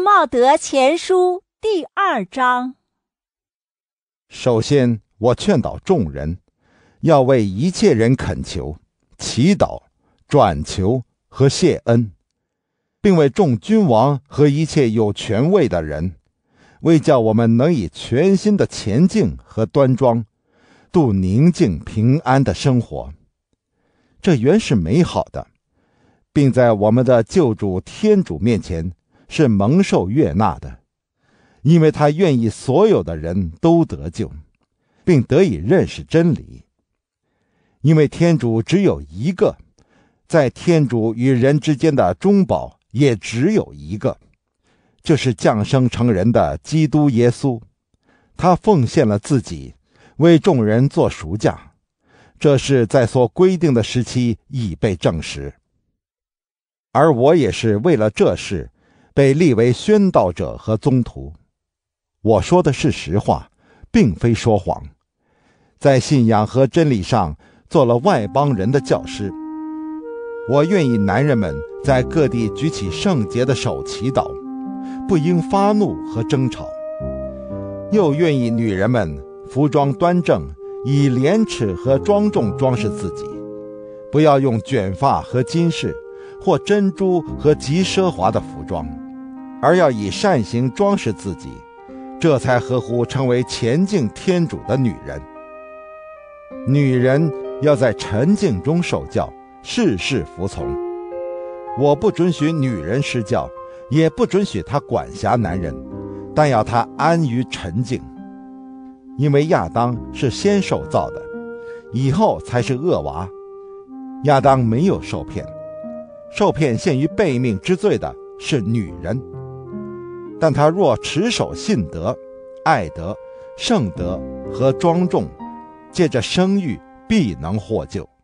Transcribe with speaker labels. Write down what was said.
Speaker 1: 茂德前书第2章。
Speaker 2: 首先，我劝导众人，要为一切人恳求、祈祷、转求和谢恩，并为众君王和一切有权位的人，为叫我们能以全心的虔敬和端庄，度宁静平安的生活。这原是美好的，并在我们的救主天主面前是蒙受悦纳的，因为他愿意所有的人都得救，并得以认识真理。因为天主只有一个，在天主与人之间的中保也只有一个，就是降生成人的基督耶稣。他奉献了自己，为众人做赎价，这是在所规定的时期已被证实。而我也是为了这事被立为宣道者和宗徒。我说的是实话，并非说谎，在信仰和真理上做了外邦人的教师。我愿意男人们在各地举起圣洁的手祈祷，不应发怒和争吵，又愿意女人们服装端正，以廉耻和庄重装饰自己，不要用卷发和金饰，或珍珠和极奢华的服装，而要以善行装饰自己，这才合乎成为虔敬天主的女人。女人要在沉静中受教，事事服从。我不准许女人施教，也不准许她管辖男人，但要她安于沉静。因为亚当是先受造的，以后才是恶娃。亚当没有受骗，受骗陷于悖命之罪的是女人。但她若持守信德、爱德、圣德和庄重，借着生育必能获救。